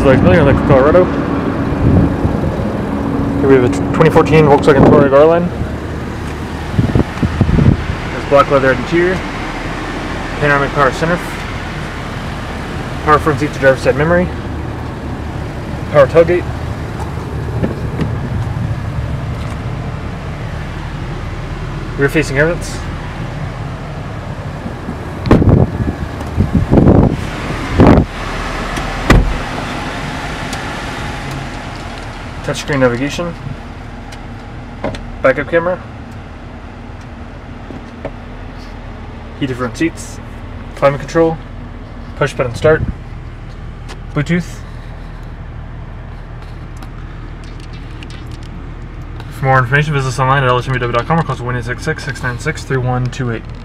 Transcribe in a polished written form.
Lake Colorado. Here we have a 2014 Volkswagen Touareg R-Line. There's black leather interior, panoramic power center, power front seat to driver's side memory, power tailgate, rear facing air vents, touchscreen navigation, backup camera, heated front seats, climate control, push button start, Bluetooth. For more information, visit us online at lhmw.com or call us 1-866-696-3128.